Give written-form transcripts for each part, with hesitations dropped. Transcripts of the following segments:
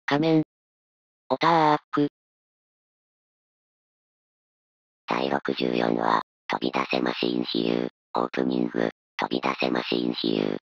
仮面。オターク。 第64話、飛び出せマシーン比喩、オープニング、飛び出せマシーン比喩。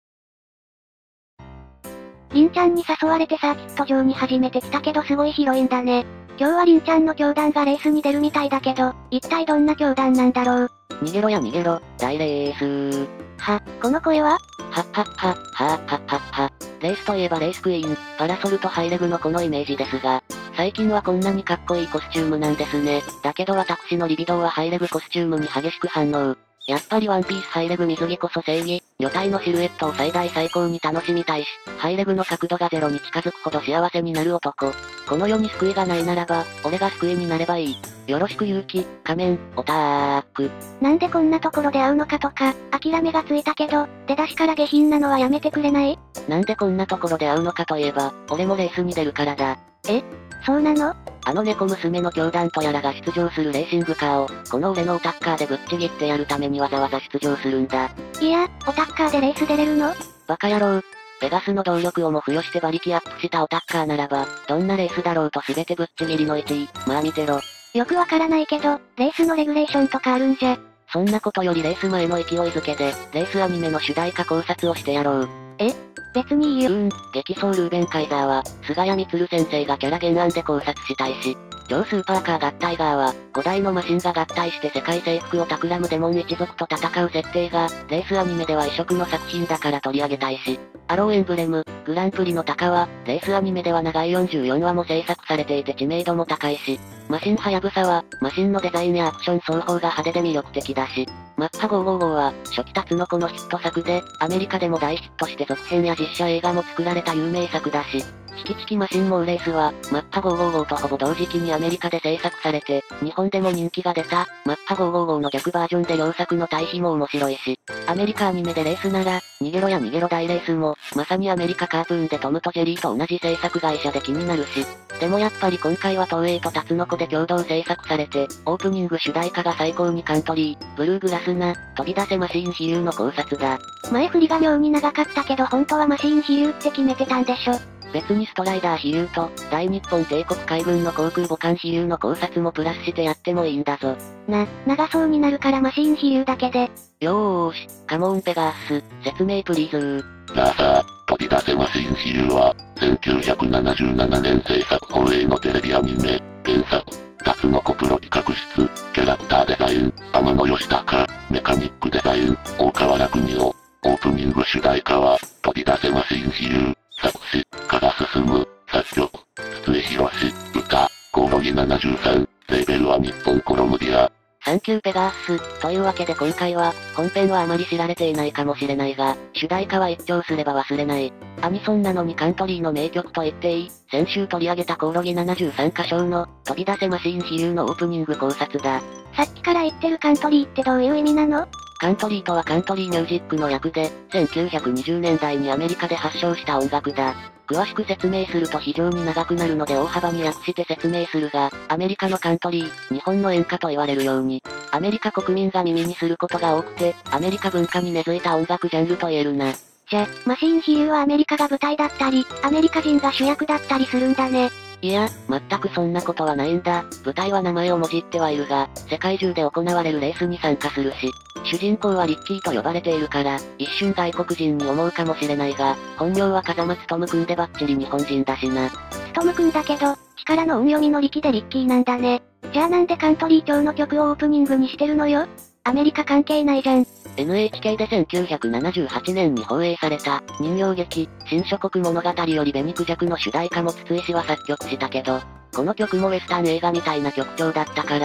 りんちゃんに誘われてサーキット場に初めて来たけどすごい広いんだね。今日はりんちゃんの教団がレースに出るみたいだけど、一体どんな教団なんだろう。 逃げろや逃げろ、大レースこの声ははっはっは、はっはっはっは。レースといえばレースクイーン、パラソルとハイレグのこのイメージですが、最近はこんなにかっこいいコスチュームなんですね。だけど私のリビドーはハイレグコスチュームに激しく反応。やっぱりワンピースハイレグ水着こそ正義、女体のシルエットを最大最高に楽しみたいし、ハイレグの角度がゼロに近づくほど幸せになる男。この世に救いがないならば、俺が救いになればいい。よろしく勇気、仮面、オターク。 なんでこんなところで会うのかとか、諦めがついたけど、出だしから下品なのはやめてくれない？ なんでこんなところで会うのかといえば、俺もレースに出るからだ。 そうなの？ あの猫娘の教団とやらが出場するレーシングカーを、この俺のオタッカーでぶっちぎってやるためにわざわざ出場するんだ。 いや、オタッカーでレース出れるの？ バカ野郎。ペガスの動力をも付与して馬力アップしたオタッカーならば、どんなレースだろうと全てぶっちぎりの1位。まあ見てろ。 よくわからないけど、レースのレギュレーションとかあるんじゃ。 そんなことよりレース前の勢いづけで、レースアニメの主題歌考察をしてやろう。 別にいいよ。 激走ルーベンカイザーは、菅谷充先生がキャラ原案で考察したいし、超スーパーカー合体ガーは、5台のマシンが合体して世界征服を企むデモン一族と戦う設定が、レースアニメでは異色の作品だから取り上げたいし、アローエンブレム、グランプリのタカは、レースアニメでは長い44話も制作されていて知名度も高いし、マシンハヤブサは、マシンのデザインやアクション双方が派手で魅力的だし、マッハ555は、初期タツノコのヒット作で、アメリカでも大ヒットして続編や実写映画も作られた有名作だし、チキチキマシンモーレースは、マッハ555とほぼ同時期にアメリカで制作されて、日本でも人気が出た、マッハ555の逆バージョンで両作の対比も面白いし、アメリカアニメでレースなら、逃げろや逃げろ大レースも、まさにアメリカカープーンでトムとジェリーと同じ制作会社で気になるし、でもやっぱり今回は東映とタツノコで共同制作されて、オープニング主題歌が最高にカントリー、ブルーグラスな、飛び出せマシーン比喩の考察だ。 前振りが妙に長かったけど本当はマシーン比喩って決めてたんでしょ。 別にストライダー比喩と、大日本帝国海軍の航空母艦比喩の考察もプラスしてやってもいいんだぞ。 長そうになるからマシーン比喩だけで。 よーし、カモンペガース、説明プリーズじゃあさ、飛び出せマシーン比喩は、1977年制作放映のテレビアニメ、原作、タツノコプロ企画室、キャラクターデザイン、天野義高、メカニックデザイン、大川楽二夫、オープニング主題歌は、飛び出せマシーン比喩、作詞、加賀進、作曲、筒井博士、歌、コオロギ73、レーベルは日本コロムビア。 サンキューペガース、というわけで今回は、本編はあまり知られていないかもしれないが、主題歌は一聴すれば忘れない。アニソンなのにカントリーの名曲と言っていい、先週取り上げたコオロギ73歌唱の、飛び出せマシーン比喩のオープニング考察だ。 さっきから言ってるカントリーってどういう意味なの？ カントリーとはカントリーミュージックの略で、1920年代にアメリカで発祥した音楽だ。詳しく説明すると非常に長くなるので大幅に訳して説明するが、アメリカのカントリー、日本の演歌と言われるように、アメリカ国民が耳にすることが多くて、アメリカ文化に根付いた音楽ジャンルと言えるな。 じゃ、マシーン比喩はアメリカが舞台だったり、アメリカ人が主役だったりするんだね。 いや、全くそんなことはないんだ。舞台は名前をもじってはいるが、世界中で行われるレースに参加するし、主人公はリッキーと呼ばれているから、一瞬外国人に思うかもしれないが、本名は風松トムくんでバッチリ日本人だしな。 トムくんだけど、力の運読みの力でリッキーなんだね。じゃあなんでカントリー調の曲をオープニングにしてるのよ？アメリカ関係ないじゃん。 NHK で1978年に放映された、人形劇、新諸国物語より紅クジャクの主題歌も筒井氏は作曲したけど、この曲もウェスタン映画みたいな曲調だったから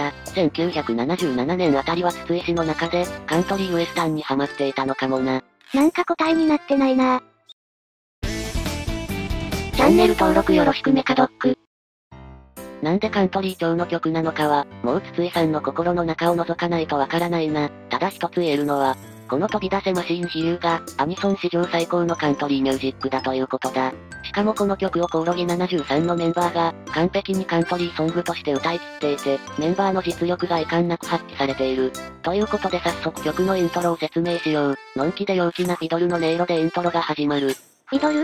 、1977年あたりは筒井氏の中で、カントリーウエスタンにハマっていたのかもな。 なんか答えになってないな。 チャンネル登録よろしくメカドック。なんでカントリー調の曲なのかは、もう筒井さんの心の中を覗かないとわからないな。ただ一つ言えるのは、この飛び出せマシーン比喩が、アニソン史上最高のカントリーミュージックだということだ。しかもこの曲をコオロギ73のメンバーが、完璧にカントリーソングとして歌い切っていて、メンバーの実力が遺憾なく発揮されている。ということで早速曲のイントロを説明しよう。のんきで陽気なフィドルの音色でイントロが始まる。 フィドル？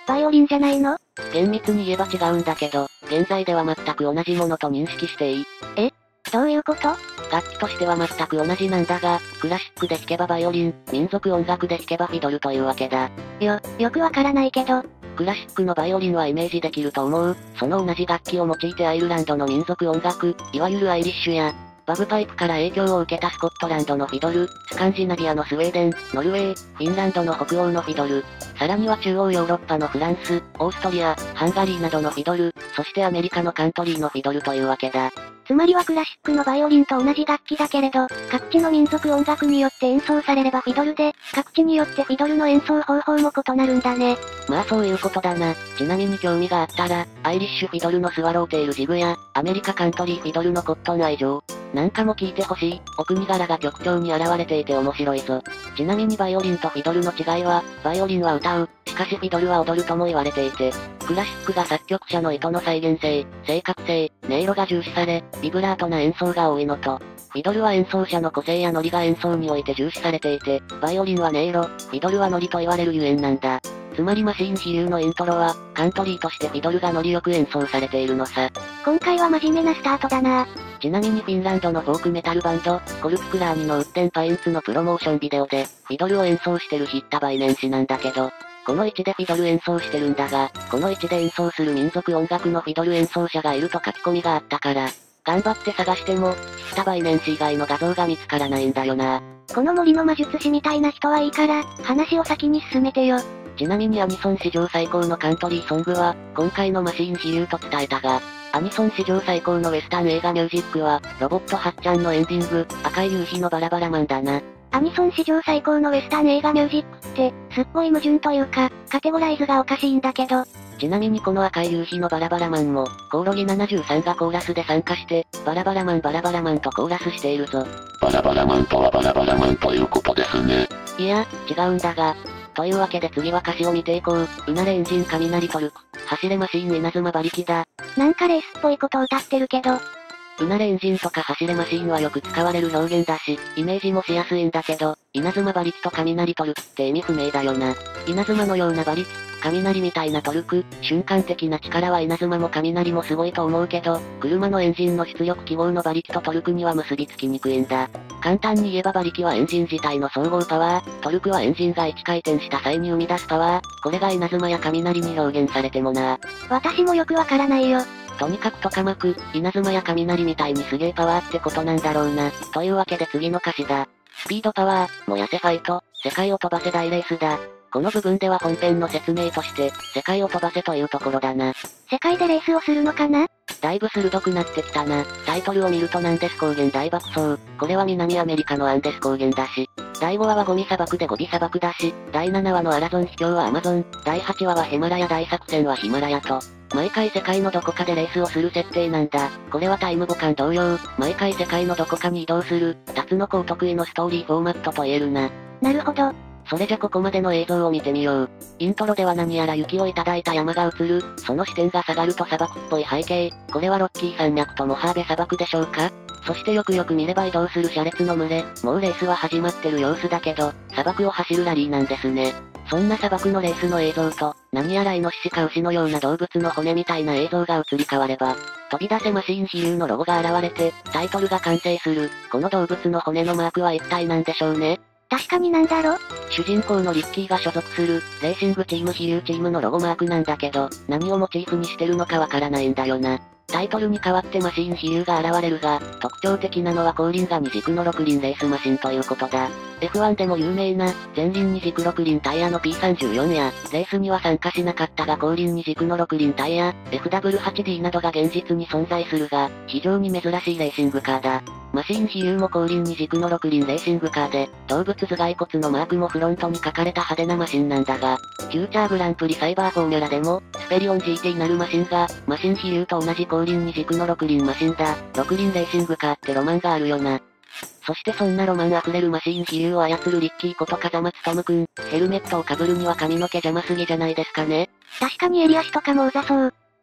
バイオリンじゃないの？ 厳密に言えば違うんだけど、現在では全く同じものと認識していい。 どういうこと？ 楽器としては全く同じなんだが、クラシックで弾けばバイオリン、民族音楽で弾けばフィドルというわけだ。 よくわからないけど。 クラシックのバイオリンはイメージできると思う。その同じ楽器を用いてアイルランドの民族音楽、いわゆるアイリッシュや、バグパイプから影響を受けたスコットランドのフィドル、スカンジナビアのスウェーデン、ノルウェー、フィンランドの北欧のフィドル、さらには中央ヨーロッパのフランス、オーストリア、ハンガリーなどのフィドル、そしてアメリカのカントリーのフィドルというわけだ。 つまりはクラシックのバイオリンと同じ楽器だけれど、各地の民族音楽によって演奏されればフィドルで、各地によってフィドルの演奏方法も異なるんだね。 まあそういうことだな。ちなみに興味があったら、アイリッシュフィドルのスワローテールジグや、アメリカカントリーフィドルのコットンアイジョーなんかも聞いてほしい。お国柄が曲調に現れていて面白いぞ。ちなみにバイオリンとフィドルの違いは、バイオリンは歌う、しかしフィドルは踊るとも言われていて、クラシックが作曲者の意図の再現性、正確性、音色が重視され、ビブラートな演奏が多いのと、フィドルは演奏者の個性やノリが演奏において重視されていて、バイオリンは音色、フィドルはノリと言われるゆえんなんだ。つまりマシーン飛流のイントロは、カントリーとしてフィドルがノリよく演奏されているのさ。 今回は真面目なスタートだな。 ちなみにフィンランドのフォークメタルバンド、コルククラーニのウッテンパインツのプロモーションビデオで、フィドルを演奏してるヒッタバイ年始なんだけど、この位置でフィドル演奏してるんだが、この位置で演奏する民族音楽のフィドル演奏者がいると書き込みがあったから、頑張って探しても、ヒッタバイ年始以外の画像が見つからないんだよな。 この森の魔術師みたいな人はいいから、話を先に進めてよ。 ちなみにアニソン史上最高のカントリーソングは、今回のマシーン飛流と伝えたが、アニソン史上最高のウェスタン映画ミュージックは、ロボットはっちゃんのエンディング、赤い夕日のバラバラマンだな。 アニソン史上最高のウェスタン映画ミュージックって、すっごい矛盾というか、カテゴライズがおかしいんだけど。 ちなみにこの赤い夕日のバラバラマンも、コオロギ73がコーラスで参加して、バラバラマンとコーラスしているぞ。 バラバラマンとはバラバラマンということですね。 いや、違うんだが。というわけで次は歌詞を見ていこう。うなれエンジン雷トルク。走れマシーン稲妻馬力だ。 なんかレースっぽいことを歌ってるけど。 うなれエンジンとか走れマシーンはよく使われる表現だし、イメージもしやすいんだけど、稲妻馬力と雷トルクって意味不明だよな。稲妻のような馬力、雷みたいなトルク、瞬間的な力は稲妻も雷もすごいと思うけど、車のエンジンの出力記号の馬力とトルクには結びつきにくいんだ。簡単に言えば馬力はエンジン自体の総合パワー、トルクはエンジンが1回転した際に生み出すパワー、これが稲妻や雷に表現されてもな。 私もよくわからないよ。 とにかくトカマク、稲妻や雷みたいにすげえパワーってことなんだろうな。というわけで次の歌詞だ。スピードパワー、燃やせファイト、世界を飛ばせ大レースだ。この部分では本編の説明として、世界を飛ばせというところだな。 世界でレースをするのかな？ だいぶ鋭くなってきたな。タイトルを見るとなんです高原大爆走。これは南アメリカのアンデス高原だし。第5話はゴビ砂漠でゴビ砂漠だし、第7話のアラゾン秘境はアマゾン、第8話はヒマラヤ大作戦はヒマラヤと、毎回世界のどこかでレースをする設定なんだ。これはタイムボカン同様、毎回世界のどこかに移動する、タツノコお得意のストーリーフォーマットと言えるな。 なるほど。 それじゃここまでの映像を見てみよう。イントロでは何やら雪をいただいた山が映る、その視点が下がると砂漠っぽい背景、これはロッキー山脈とモハーベ砂漠でしょうか？そしてよくよく見れば移動する車列の群れ、もうレースは始まってる様子だけど、砂漠を走るラリーなんですね。そんな砂漠のレースの映像と、何やらイノシシか牛のような動物の骨みたいな映像が移り変われば、飛び出せマシーン飛流のロゴが現れて、タイトルが完成する、この動物の骨のマークは一体何でしょうね？ 確かになんだろ？ 主人公のリッキーが所属する、レーシングチーム飛流チームのロゴマークなんだけど、何をモチーフにしてるのかわからないんだよな。タイトルに代わってマシーン飛流が現れるが、特徴的なのは後輪が2軸の6輪レースマシンということだ。F1 でも有名な、前輪2軸6輪タイヤの P34 や、レースには参加しなかったが後輪2軸の6輪タイヤ、FW8D などが現実に存在するが、非常に珍しいレーシングカーだ。マシーン飛流も後輪2軸の6輪レーシングカーで、動物頭蓋骨のマークもフロントに書かれた派手なマシンなんだが、フューチャーグランプリサイバーフォーミュラでも、スペリオン GT なるマシンが、マシン飛流と同じ後輪2軸の6輪マシンだ。6輪レーシングカーってロマンがあるよな。そしてそんなロマン溢れるマシーン飛流を操るリッキーこと風松トムくん、ヘルメットを被るには髪の毛邪魔すぎじゃないですかね。 確かに襟足とかもうざそう。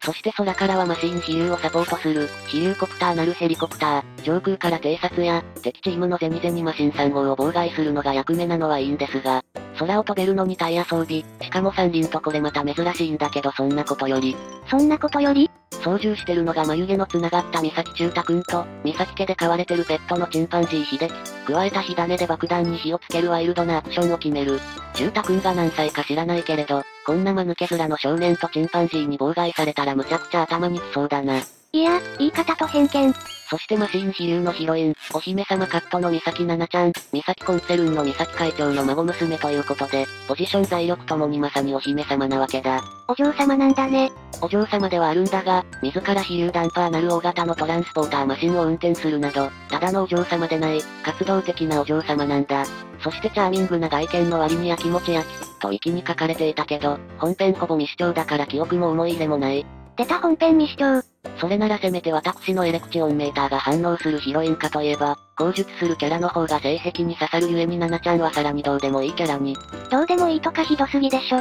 そして空からはマシン飛遊をサポートする、飛遊コプターなるヘリコプター、上空から偵察や、敵チームのゼニゼニマシン3号を妨害するのが役目なのはいいんですが、空を飛べるのにタイヤ装備、しかも三輪とこれまた珍しいんだけどそんなことより、操縦してるのが眉毛の繋がった三崎中太くんと、三崎家で飼われてるペットのチンパンジー秀樹、加えた火種で爆弾に火をつけるワイルドなアクションを決める。中太くんが何歳か知らないけれど、こんな間抜け面の少年とチンパンジーに妨害されたらむちゃくちゃ頭にきそうだな。 いや、言い方と偏見。 そしてマシン飛遊のヒロイン、お姫様カットの三崎奈々ちゃん、三崎コンセルンの三崎会長の孫娘ということで、ポジション財力ともにまさにお姫様なわけだ。 お嬢様なんだね。 お嬢様ではあるんだが、自ら飛遊ダンパーなる大型のトランスポーターマシンを運転するなど、ただのお嬢様でない、活動的なお嬢様なんだ。そしてチャーミングな外見の割にやきもち焼き、と粋に書かれていたけど、本編ほぼ未視聴だから記憶も思い入れもない。 出た本編未視聴。 それならせめて私のエレクチオンメーターが反応するヒロインかといえば、口述するキャラの方が性癖に刺さるゆえにナナちゃんはさらにどうでもいいキャラに。 どうでもいいとかひどすぎでしょ。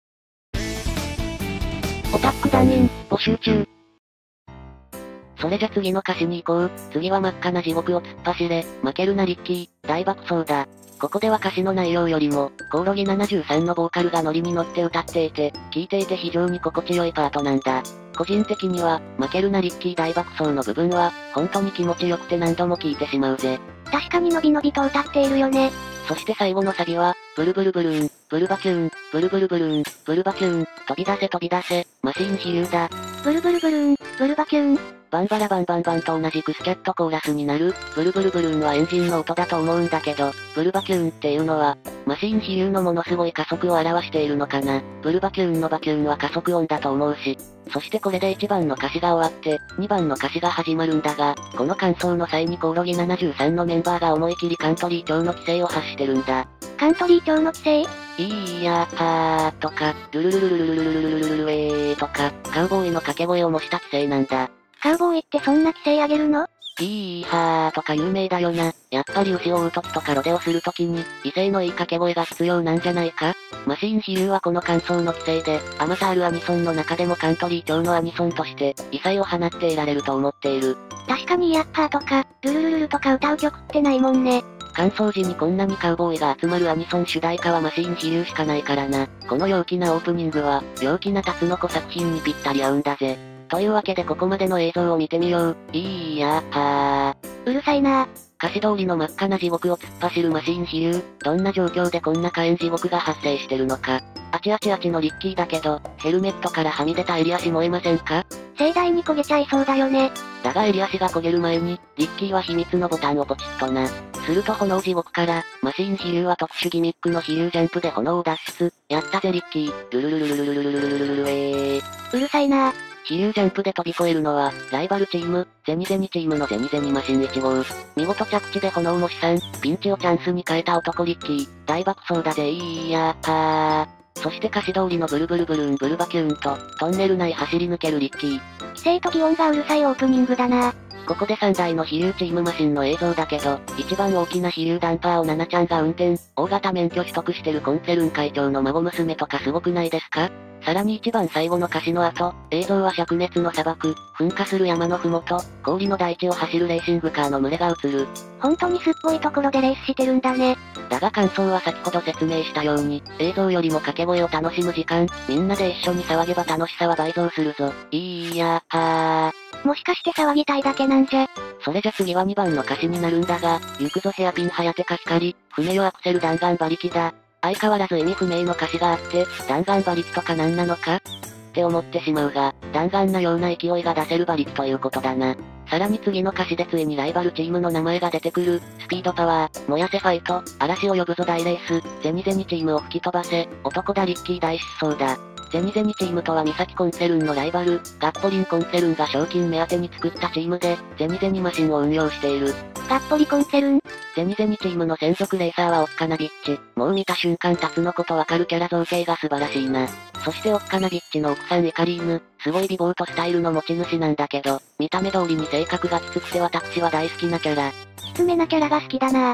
オタック団員、募集中。それじゃ次の歌詞に行こう。次は真っ赤な地獄を突っ走れ、負けるなリッキー、大爆走だ。ここでは歌詞の内容よりも、コオロギ73のボーカルがノリに乗って歌っていて、聴いていて非常に心地よいパートなんだ。個人的には、負けるなリッキー大爆走の部分は、本当に気持ちよくて何度も聴いてしまうぜ。 確かにのびのびと歌っているよね。 そして最後のサビは、ブルブルブルーン、ブルバキューン、ブルブルブルーン、ブルバキューン、飛び出せ飛び出せ、マシン飛遊だ。 ブルブルブルーン、ブルバキューン。 バンバラバンバンバンと同じくスキャットコーラスになる、ブルブルブルーンはエンジンの音だと思うんだけど、ブルバキューンっていうのは、マシン飛遊のものすごい加速を表しているのかな。ブルバキューンのバキューンは加速音だと思うし。そしてこれで1番の歌詞が終わって、2番の歌詞が始まるんだが、この感想の際にコオロギ73のメンバーが思い切りカントリー調の規制を発してるんだ。 カントリー調の規制？ いやーとか、ルルルルルルルルルルルルルルルとか、カウボーイの掛け声を模した規制なんだ。 カウボーイってそんな規制あげるの？ いーはーとか有名だよな。やっぱり牛を追う時とかロデオする時に、威勢のいい掛け声が必要なんじゃないか？マシン飛遊はこの感想の規制で、あまたあるアニソンの中でもカントリー調のアニソンとして、異彩を放っていられると思っている。 確かにイヤッパーとか、ルルルルルとか歌う曲ってないもんね。 乾燥時にこんなにカウボーイが集まるアニソン主題歌はマシン飛遊しかないからな。この陽気なオープニングは、陽気なタツノコ作品にぴったり合うんだぜ。というわけでここまでの映像を見てみよう。いやー。 うるさいな。 歌詞通りの真っ赤な地獄を突っ走るマシン飛遊。どんな状況でこんな火炎地獄が発生してるのか。あちあちあちのリッキーだけど、ヘルメットからはみ出た襟足燃えませんか？ 盛大に焦げちゃいそうだよね。 だが襟足が焦げる前に、リッキーは秘密のボタンをポチッとな。すると炎地獄から、マシン飛遊は特殊ギミックの飛遊ジャンプで炎を脱出。やったぜリッキー。ルルルルルルルルルルルルルルうるさいな。 飛遊ジャンプで飛び越えるのは、ライバルチーム、ゼニゼニチームのゼニゼニマシン1号。見事着地で炎も試算、ピンチをチャンスに変えた男リッキー。大爆走だぜいやー。そして歌詞通りのブルブルブルーンブルバキューンと、トンネル内走り抜けるリッキー。 規制と気温がうるさいオープニングだな。 ここで3台の飛遊チームマシンの映像だけど、一番大きな飛遊ダンパーをナナちゃんが運転、大型免許取得してるコンセルン会長の孫娘とかすごくないですか？さらに一番最後の歌詞の後、映像は灼熱の砂漠、噴火する山のふもと、氷の大地を走るレーシングカーの群れが映る。 本当にすっごいところでレースしてるんだね。 だが感想は先ほど説明したように、映像よりも掛け声を楽しむ時間、みんなで一緒に騒げば楽しさは倍増するぞ。いやー。 もしかして騒ぎたいだけなんじゃ。 それじゃ次は2番の歌詞になるんだが、行くぞヘアピンはやてか光、船よアクセル弾丸馬力だ。相変わらず意味不明の歌詞があって、弾丸馬力とか何なのかって思ってしまうが、弾丸なような勢いが出せる馬力ということだな。さらに次の歌詞でついにライバルチームの名前が出てくる、スピードパワー、燃やせファイト、嵐を呼ぶぞ大レース、ゼニゼニチームを吹き飛ばせ、男だリッキー大失踪だ。ゼニゼニチームとは三崎コンセルンのライバル、ガッポリンコンセルンが賞金目当てに作ったチームで、ゼニゼニマシンを運用している。 ガッポリコンセルン？ ゼニゼニチームの専属レーサーはオッカナビッチ。もう見た瞬間タツノコとわかるキャラ造形が素晴らしいな。そしてオッカナビッチの奥さんイカリーヌ、すごい美貌とスタイルの持ち主なんだけど、見た目通りに性格がきつくて私は大好きなキャラ。 きつめなキャラが好きだな。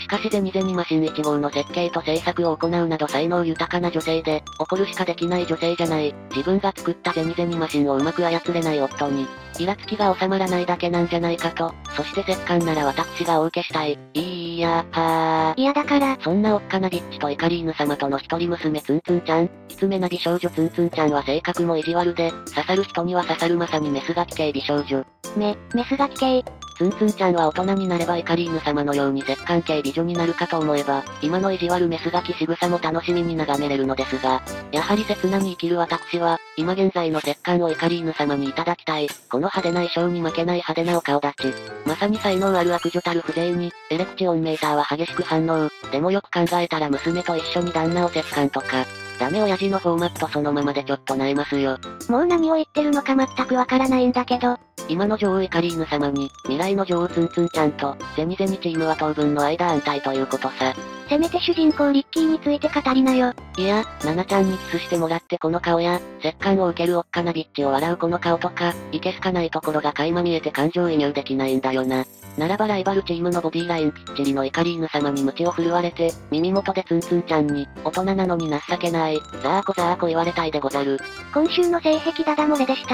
かしゼニゼニマシン1号の設計と製作を行うなど才能豊かな女性で、怒るしかできない女性じゃない。自分が作ったゼニゼニマシンをうまく操れない夫に、イラつきが収まらないだけなんじゃないかと。そして折檻なら私がお受けしたい。いやだから。 そんなおっかなビッチとイカリーヌ様との一人娘ツンツンちゃん。きつめな美少女ツンツンちゃんは性格も意地悪で、刺さる人には刺さるまさにメスガキ系美少女。 メスガキ系。 ツンツンちゃんは大人になればイカリーヌ様のように折檻系美女になるかと思えば、今の意地悪メスガキ仕草も楽しみに眺めれるのですが、やはり刹那に生きる私は、今現在の折檻をイカリーヌ様にいただきたい。この派手な衣装に負けない派手なお顔立ち。まさに才能ある悪女たる風情に、エレクチオンメーターは激しく反応。でもよく考えたら娘と一緒に旦那を折檻とか。ダメ親父のフォーマットそのままでちょっと萎えますよ。 もう何を言ってるのか全くわからないんだけど。 今の女王イカリーヌ様に、未来の女王ツンツンちゃんと、ゼニゼニチームは当分の間安泰ということさ。 せめて主人公リッキーについて語りなよ。 いや、ナナちゃんにキスしてもらってこの顔や、折檻を受けるおっかなビッチを笑うこの顔とか、いけすかないところが垣間見えて感情移入できないんだよな。ならばライバルチームのボディラインぴっちりのイカリーヌ様に鞭を振るわれて、耳元でツンツンちゃんに、大人なのに情けない、ザーコ言われたいでござる。 今週の性癖ダダ漏れでした。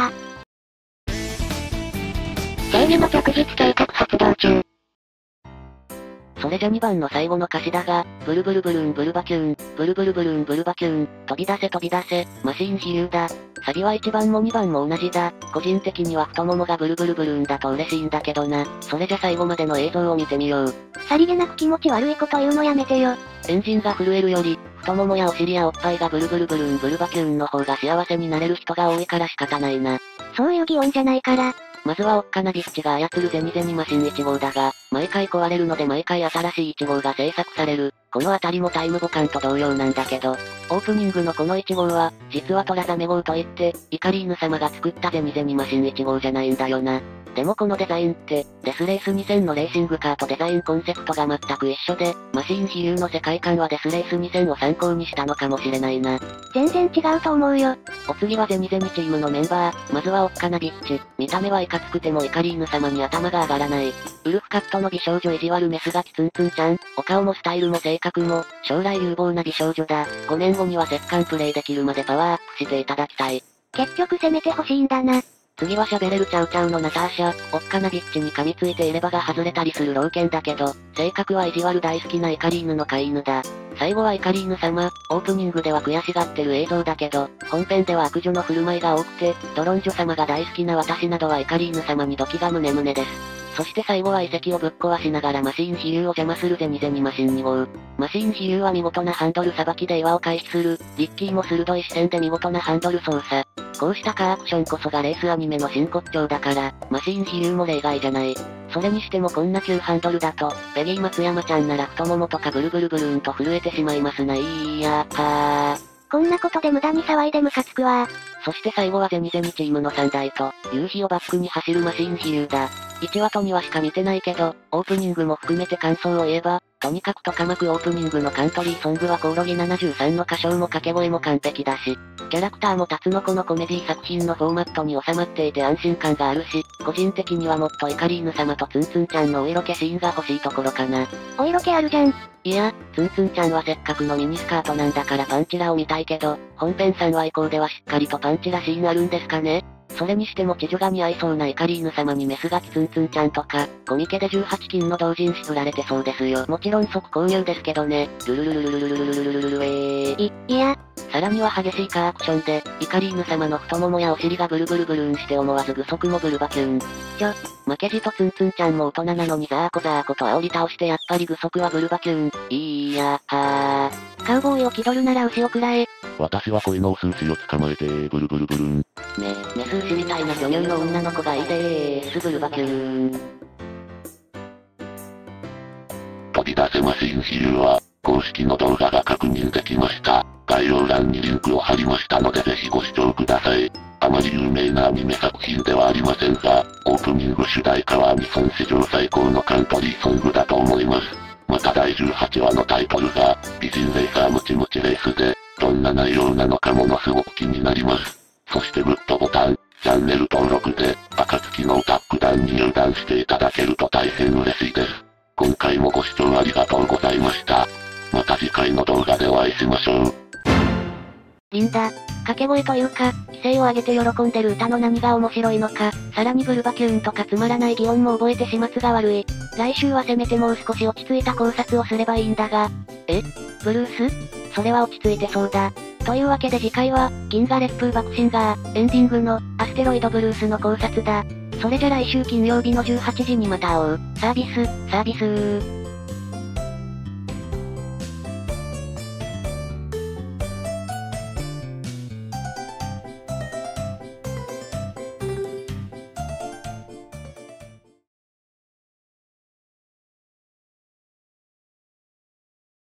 正義の着実計画発動中。 それじゃ2番の最後の歌詞だが、ブルブルブルーンブルバキューン、ブルブルブルーンブルバキューン、飛び出せ、マシーン比喩だ。サビは1番も2番も同じだ。個人的には太ももがブルブルブルーンだと嬉しいんだけどな。それじゃ最後までの映像を見てみよう。 さりげなく気持ち悪いこと言うのやめてよ。 エンジンが震えるより、太ももやお尻やおっぱいがブルブルブルーンブルバキューンの方が幸せになれる人が多いから仕方ないな。 そういう擬音じゃないから。 まずはおっかなビッチが操るゼニゼニマシン1号だが、毎回壊れるので毎回新しい1号が製作される。このあたりもタイムボカンと同様なんだけど、オープニングのこの1号は、実はトラザメ号といって、イカリーヌ様が作ったゼニゼニマシン1号じゃないんだよな。でもこのデザインって、デスレース2000のレーシングカーとデザインコンセプトが全く一緒で、マシン比喩の世界観はデスレース2000を参考にしたのかもしれないな。 全然違うと思うよ。 お次はゼニゼニチームのメンバー、まずはおっかなビッチ。見た目はいかつくてもイカリーヌ様に頭が上がらない。ウルフカットの美少女意地悪メスガキツンツンちゃん、お顔もスタイルも性格も、将来有望な美少女だ。5年後には折檻プレイできるまでパワーアップしていただきたい。 結局攻めてほしいんだな。 次は喋れるチャウチャウのナターシャ、おっかなビッチに噛みついていればが外れたりする老犬だけど、性格は意地悪大好きなイカリーヌの飼い犬だ。最後はイカリーヌ様、オープニングでは悔しがってる映像だけど、本編では悪女の振る舞いが多くて、ドロンジョ様が大好きな私などはイカリーヌ様にドキがムネムネです。そして最後は遺跡をぶっ壊しながらマシーン比喩を邪魔するゼニゼニマシン2号。マシーン比喩は見事なハンドルさばきで岩を回避する、リッキーも鋭い視線で見事なハンドル操作。こうしたカーアクションこそがレースアニメの真骨頂だから、マシーン比喩も例外じゃない。それにしてもこんな急ハンドルだと、ベギー松山ちゃんなら太ももとかブルブルブルーンと震えてしまいますな。 こんなことで無駄に騒いでムカつくわ。 そして最後はゼニゼニチームの3台と、夕日をバックに走るマシーン比喩だ。1話と2話しか見てないけど、オープニングも含めて感想を言えば、とにかくトカマクオープニングのカントリーソングはコオロギ73の歌唱も掛け声も完璧だし、キャラクターもタツノコのコメディ作品のフォーマットに収まっていて安心感があるし、個人的にはもっとイカリーヌ様とツンツンちゃんのお色気シーンが欲しいところかな。 お色気あるじゃん。 いや、ツンツンちゃんはせっかくのミニスカートなんだからパンチラを見たいけど、本編3話以降ではしっかりとパンチラシーンあるんですかね？それにしても知女が似合いそうなイカリーヌ様にメスガキツンツンちゃんとか、コミケで18金の同人誌振られてそうですよ。もちろん即購入ですけどね。ルルルルルルルルルルルルルルいや。 さらには激しいカーアクションで、イカリーヌ様の太ももやお尻がブルブルブルーンして思わず具足もブルバキューン。負けじとツンツンちゃんも大人なのにザーコと煽り倒してやっぱり具足はブルバキューン。 カウボーイを気取るなら牛を食らえ。 私は恋のお寿司を捕まえてブルブルブルーン。 メス牛みたいな巨乳の女の子がいいでーすブルバキューン。 飛び出せマシン比喩は、公式の動画が確認できました。概要欄にリンクを貼りましたのでぜひご視聴ください。あまり有名なアニメ作品ではありませんが、オープニング主題歌はアニソン史上最高のカントリーソングだと思います。また第18話のタイトルが、美人レーサームチムチレースで、どんな内容なのかものすごく気になります。そしてグッドボタン、チャンネル登録で、暁のオタック団に入団していただけると大変嬉しいです。 今回もご視聴ありがとうございました。また次回の動画でお会いしましょう。 リンダ、掛け声というか、規制を上げて喜んでる歌の何が面白いのか、さらにブルバキューンとかつまらない擬音も覚えて始末が悪い。来週はせめてもう少し落ち着いた考察をすればいいんだが。ブルース？それは落ち着いてそうだ。というわけで次回は、銀河烈風爆シンガー、エンディングの、アステロイドブルースの考察だ。それじゃ来週金曜日の18時にまた会おう。サービスー。